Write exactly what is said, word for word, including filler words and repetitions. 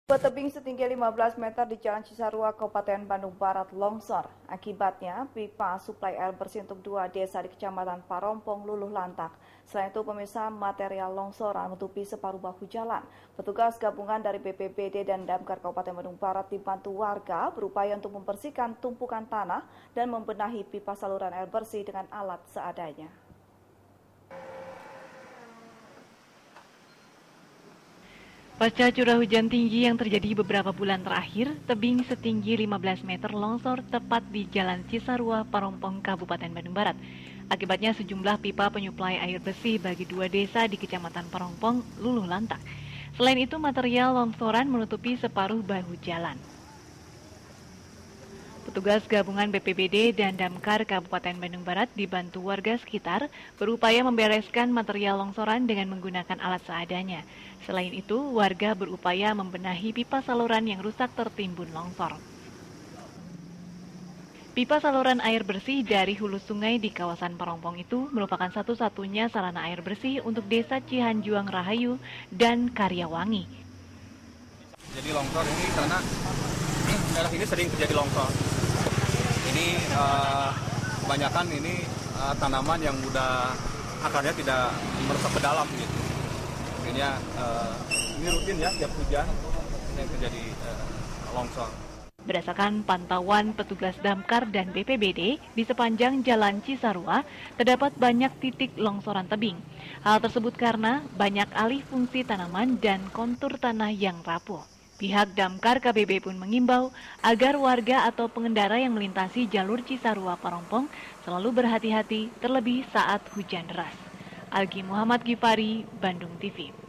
Tebing setinggi lima belas meter di Jalan Cisarua, Kabupaten Bandung Barat longsor. Akibatnya, pipa suplai air bersih untuk dua desa di Kecamatan Parompong luluh lantak. Selain itu, pemirsa, material longsoran menutupi separuh bahu jalan. Petugas gabungan dari B P B D dan Damkar Kabupaten Bandung Barat dibantu warga berupaya untuk membersihkan tumpukan tanah dan membenahi pipa saluran air bersih dengan alat seadanya. Pasca curah hujan tinggi yang terjadi beberapa bulan terakhir, tebing setinggi lima belas meter longsor tepat di Jalan Cisarua, Parompong, Kabupaten Bandung Barat. Akibatnya sejumlah pipa penyuplai air bersih bagi dua desa di Kecamatan Parompong luluh lantak. Selain itu, material longsoran menutupi separuh bahu jalan. Petugas gabungan B P B D dan Damkar Kabupaten Bandung Barat dibantu warga sekitar berupaya membereskan material longsoran dengan menggunakan alat seadanya. Selain itu, warga berupaya membenahi pipa saluran yang rusak tertimbun longsor. Pipa saluran air bersih dari hulu sungai di kawasan Parompong itu merupakan satu-satunya sarana air bersih untuk desa Cihanjuang Rahayu dan Karyawangi. Jadi longsor ini karena daerah ini sering terjadi longsor. Ini uh, kebanyakan ini uh, tanaman yang mudah akarnya tidak meresap ke dalam gitu. Akhirnya uh, ini rutin ya tiap hujan yang terjadi uh, longsor. Berdasarkan pantauan petugas Damkar dan B P B D di sepanjang Jalan Cisarua, terdapat banyak titik longsoran tebing. Hal tersebut karena banyak alih fungsi tanaman dan kontur tanah yang rapuh. Pihak Damkar K B B pun mengimbau agar warga atau pengendara yang melintasi jalur Cisarua Parompong selalu berhati-hati terlebih saat hujan deras. Algi Muhammad Gifari, Bandung T V.